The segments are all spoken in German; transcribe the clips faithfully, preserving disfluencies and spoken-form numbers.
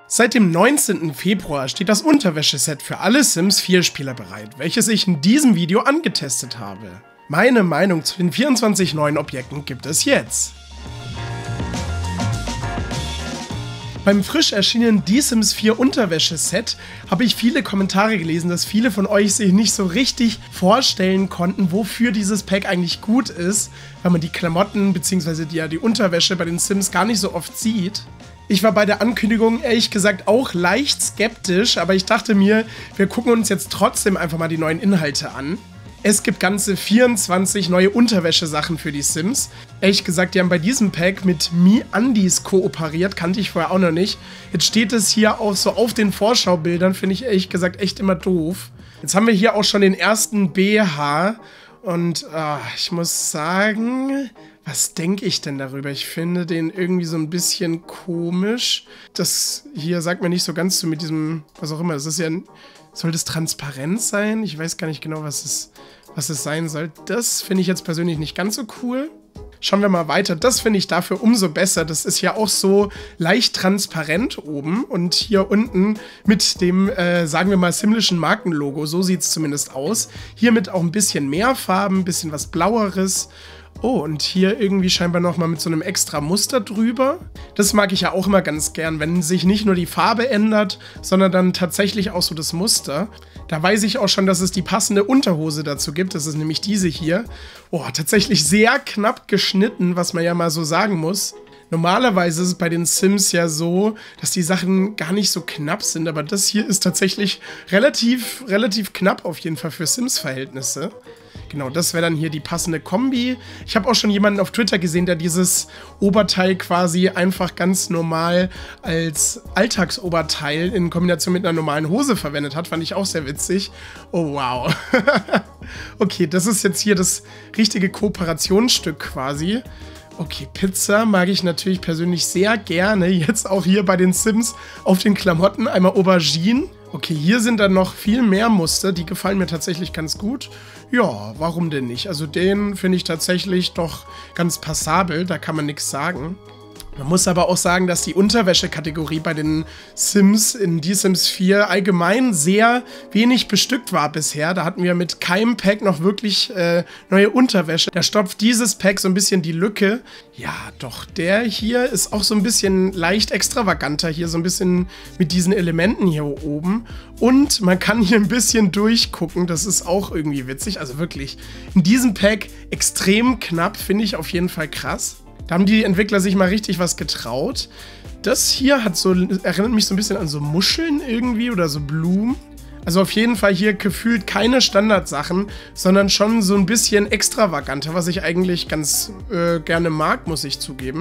Seit dem neunzehnten Februar steht das Unterwäscheset für alle Sims vier Spieler bereit, welches ich in diesem Video angetestet habe. Meine Meinung zu den vierundzwanzig neuen Objekten gibt es jetzt. Beim frisch erschienenen Die Sims vier Unterwäscheset habe ich viele Kommentare gelesen, dass viele von euch sich nicht so richtig vorstellen konnten, wofür dieses Pack eigentlich gut ist, weil man die Klamotten bzw. die, ja, die Unterwäsche bei den Sims gar nicht so oft sieht. Ich war bei der Ankündigung ehrlich gesagt auch leicht skeptisch, aber ich dachte mir, wir gucken uns jetzt trotzdem einfach mal die neuen Inhalte an. Es gibt ganze vierundzwanzig neue Unterwäschesachen für die Sims. Ehrlich gesagt, die haben bei diesem Pack mit MeUndies kooperiert, kannte ich vorher auch noch nicht. Jetzt steht es hier auch so auf den Vorschaubildern, finde ich ehrlich gesagt echt immer doof. Jetzt haben wir hier auch schon den ersten B H und äh, ich muss sagen, was denke ich denn darüber? Ich finde den irgendwie so ein bisschen komisch. Das hier sagt mir nicht so ganz zu mit diesem, was auch immer, das ist ja, soll das transparent sein? Ich weiß gar nicht genau, was es, was es sein soll. Das finde ich jetzt persönlich nicht ganz so cool. Schauen wir mal weiter. Das finde ich dafür umso besser. Das ist ja auch so leicht transparent oben und hier unten mit dem, äh, sagen wir mal, simlischen Markenlogo. So sieht es zumindest aus. Hiermit auch ein bisschen mehr Farben, ein bisschen was Blaueres. Oh, und hier irgendwie scheinbar nochmal mit so einem extra Muster drüber. Das mag ich ja auch immer ganz gern, wenn sich nicht nur die Farbe ändert, sondern dann tatsächlich auch so das Muster. Da weiß ich auch schon, dass es die passende Unterhose dazu gibt. Das ist nämlich diese hier. Oh, tatsächlich sehr knapp geschnitten, was man ja mal so sagen muss. Normalerweise ist es bei den Sims ja so, dass die Sachen gar nicht so knapp sind, aber das hier ist tatsächlich relativ, relativ knapp auf jeden Fall für Sims-Verhältnisse. Genau, das wäre dann hier die passende Kombi. Ich habe auch schon jemanden auf Twitter gesehen, der dieses Oberteil quasi einfach ganz normal als Alltagsoberteil in Kombination mit einer normalen Hose verwendet hat. Fand ich auch sehr witzig. Oh, wow. Okay, das ist jetzt hier das richtige Kooperationsstück quasi. Okay, Pizza mag ich natürlich persönlich sehr gerne. Jetzt auch hier bei den Sims auf den Klamotten einmal Aubergine. Okay, hier sind dann noch viel mehr Muster, die gefallen mir tatsächlich ganz gut. Ja, warum denn nicht? Also den finde ich tatsächlich doch ganz passabel, da kann man nichts sagen. Man muss aber auch sagen, dass die Unterwäsche-Kategorie bei den Sims in Die Sims vier allgemein sehr wenig bestückt war bisher. Da hatten wir mit keinem Pack noch wirklich äh, neue Unterwäsche. Da stopft dieses Pack so ein bisschen die Lücke. Ja, doch, der hier ist auch so ein bisschen leicht extravaganter. Hier so ein bisschen mit diesen Elementen hier oben. Und man kann hier ein bisschen durchgucken. Das ist auch irgendwie witzig. Also wirklich, in diesem Pack extrem knapp, finde ich auf jeden Fall krass. Da haben die Entwickler sich mal richtig was getraut. Das hier hat so, erinnert mich so ein bisschen an so Muscheln irgendwie oder so Blumen. Also auf jeden Fall hier gefühlt keine Standardsachen, sondern schon so ein bisschen extravaganter, was ich eigentlich ganz äh, gerne mag, muss ich zugeben.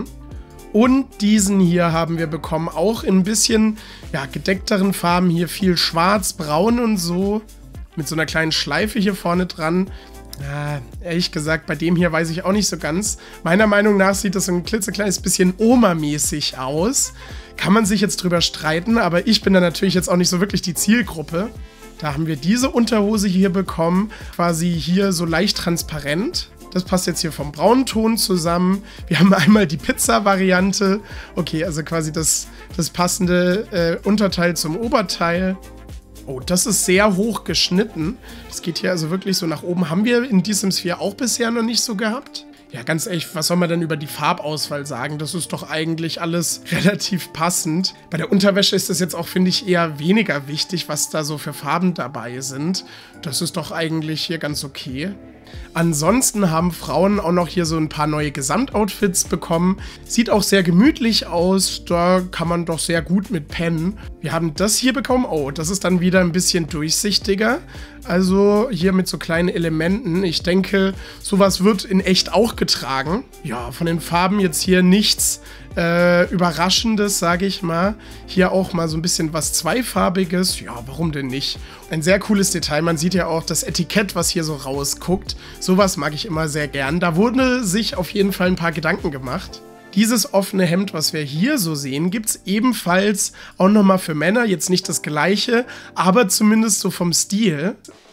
Und diesen hier haben wir bekommen, auch in ein bisschen ja, gedeckteren Farben. Hier viel schwarz, braun und so. Mit so einer kleinen Schleife hier vorne dran. Ja, ehrlich gesagt, bei dem hier weiß ich auch nicht so ganz. Meiner Meinung nach sieht das so ein klitzekleines bisschen Oma-mäßig aus. Kann man sich jetzt drüber streiten, aber ich bin da natürlich jetzt auch nicht so wirklich die Zielgruppe. Da haben wir diese Unterhose hier bekommen, quasi hier so leicht transparent. Das passt jetzt hier vom braunen Ton zusammen. Wir haben einmal die Pizza-Variante. Okay, also quasi das, das passende äh, Unterteil zum Oberteil. Oh, das ist sehr hoch geschnitten. Das geht hier also wirklich so nach oben. Haben wir in Die Sims vier auch bisher noch nicht so gehabt? Ja, ganz ehrlich, was soll man denn über die Farbauswahl sagen? Das ist doch eigentlich alles relativ passend. Bei der Unterwäsche ist das jetzt auch, finde ich, eher weniger wichtig, was da so für Farben dabei sind. Das ist doch eigentlich hier ganz okay. Ansonsten haben Frauen auch noch hier so ein paar neue Gesamtoutfits bekommen. Sieht auch sehr gemütlich aus, da kann man doch sehr gut mit pennen. Wir haben das hier bekommen, oh, das ist dann wieder ein bisschen durchsichtiger. Also hier mit so kleinen Elementen. Ich denke, sowas wird in echt auch getragen. Ja, von den Farben jetzt hier nichts äh, Überraschendes, sage ich mal. Hier auch mal so ein bisschen was Zweifarbiges. Ja, warum denn nicht? Ein sehr cooles Detail. Man sieht ja auch das Etikett, was hier so rausguckt. Sowas mag ich immer sehr gern. Da wurde sich auf jeden Fall ein paar Gedanken gemacht. Dieses offene Hemd, was wir hier so sehen, gibt es ebenfalls auch nochmal für Männer. Jetzt nicht das gleiche, aber zumindest so vom Stil.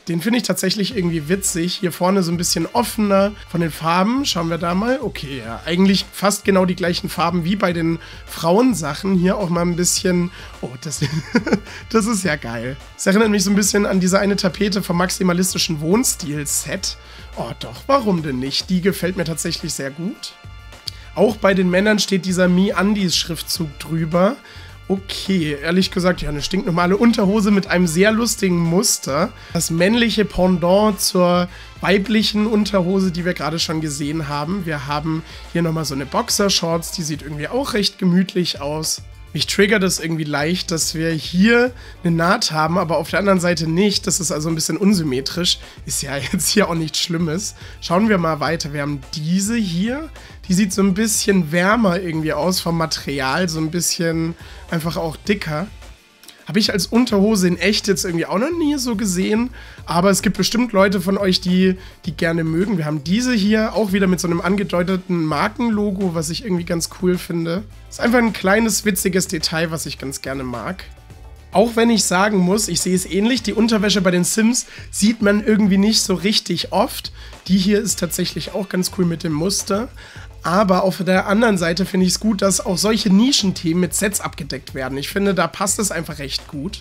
Den finde ich tatsächlich irgendwie witzig. Hier vorne so ein bisschen offener von den Farben. Schauen wir da mal. Okay, ja, eigentlich fast genau die gleichen Farben wie bei den Frauensachen. Hier auch mal ein bisschen... Oh, das, das ist ja geil. Das erinnert mich so ein bisschen an diese eine Tapete vom maximalistischen Wohnstil-Set. Oh doch, warum denn nicht? Die gefällt mir tatsächlich sehr gut. Auch bei den Männern steht dieser MeUndies-Schriftzug drüber. Okay, ehrlich gesagt, ja, eine stinknormale Unterhose mit einem sehr lustigen Muster. Das männliche Pendant zur weiblichen Unterhose, die wir gerade schon gesehen haben. Wir haben hier nochmal so eine Boxershorts, die sieht irgendwie auch recht gemütlich aus. Mich triggert es irgendwie leicht, dass wir hier eine Naht haben, aber auf der anderen Seite nicht. Das ist also ein bisschen unsymmetrisch. Ist ja jetzt hier auch nichts Schlimmes. Schauen wir mal weiter. Wir haben diese hier. Die sieht so ein bisschen wärmer irgendwie aus vom Material. So ein bisschen einfach auch dicker. Habe ich als Unterhose in echt jetzt irgendwie auch noch nie so gesehen. Aber es gibt bestimmt Leute von euch, die die gerne mögen. Wir haben diese hier auch wieder mit so einem angedeuteten Markenlogo, was ich irgendwie ganz cool finde. Ist einfach ein kleines, witziges Detail, was ich ganz gerne mag. Auch wenn ich sagen muss, ich sehe es ähnlich, die Unterwäsche bei den Sims sieht man irgendwie nicht so richtig oft. Die hier ist tatsächlich auch ganz cool mit dem Muster. Aber auf der anderen Seite finde ich es gut, dass auch solche Nischenthemen mit Sets abgedeckt werden. Ich finde, da passt es einfach recht gut.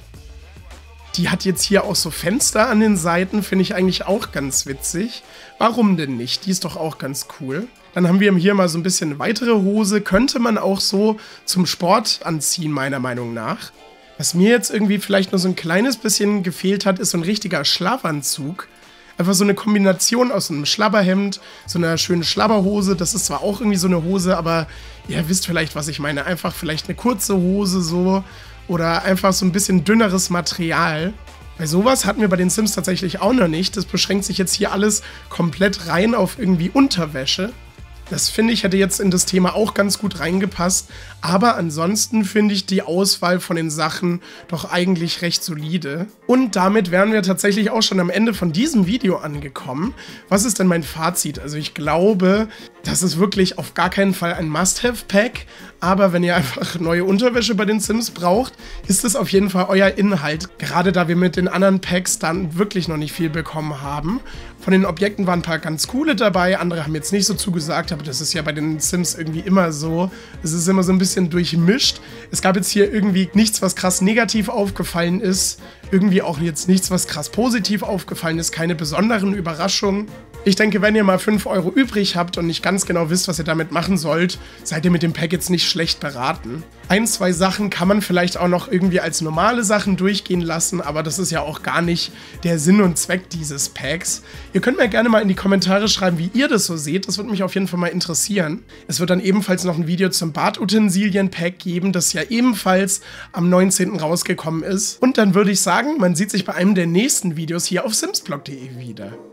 Die hat jetzt hier auch so Fenster an den Seiten, finde ich eigentlich auch ganz witzig. Warum denn nicht? Die ist doch auch ganz cool. Dann haben wir hier mal so ein bisschen eine weitere Hose. Könnte man auch so zum Sport anziehen, meiner Meinung nach. Was mir jetzt irgendwie vielleicht nur so ein kleines bisschen gefehlt hat, ist so ein richtiger Schlafanzug. Einfach so eine Kombination aus einem Schlabberhemd, so einer schönen Schlabberhose. Das ist zwar auch irgendwie so eine Hose, aber ihr wisst vielleicht, was ich meine. Einfach vielleicht eine kurze Hose so oder einfach so ein bisschen dünneres Material. Bei sowas hatten wir bei den Sims tatsächlich auch noch nicht. Das beschränkt sich jetzt hier alles komplett rein auf irgendwie Unterwäsche. Das finde ich, hätte jetzt in das Thema auch ganz gut reingepasst. Aber ansonsten finde ich die Auswahl von den Sachen doch eigentlich recht solide. Und damit wären wir tatsächlich auch schon am Ende von diesem Video angekommen. Was ist denn mein Fazit? Also ich glaube, das ist wirklich auf gar keinen Fall ein Must-Have-Pack. Aber wenn ihr einfach neue Unterwäsche bei den Sims braucht, ist es auf jeden Fall euer Inhalt. Gerade da wir mit den anderen Packs dann wirklich noch nicht viel bekommen haben. Von den Objekten waren ein paar ganz coole dabei, andere haben jetzt nicht so zugesagt, aber das ist ja bei den Sims irgendwie immer so. Es ist immer so ein bisschen durchmischt. Es gab jetzt hier irgendwie nichts, was krass negativ aufgefallen ist. Irgendwie auch jetzt nichts, was krass positiv aufgefallen ist. Keine besonderen Überraschungen. Ich denke, wenn ihr mal fünf Euro übrig habt und nicht ganz genau wisst, was ihr damit machen sollt, seid ihr mit dem Pack jetzt nicht schlecht beraten. Ein, zwei Sachen kann man vielleicht auch noch irgendwie als normale Sachen durchgehen lassen, aber das ist ja auch gar nicht der Sinn und Zweck dieses Packs. Ihr könnt mir gerne mal in die Kommentare schreiben, wie ihr das so seht. Das würde mich auf jeden Fall mal interessieren. Es wird dann ebenfalls noch ein Video zum Badutensilien-Pack geben, das ja ebenfalls am neunzehnten rausgekommen ist. Und dann würde ich sagen, man sieht sich bei einem der nächsten Videos hier auf simsblog punkt de wieder.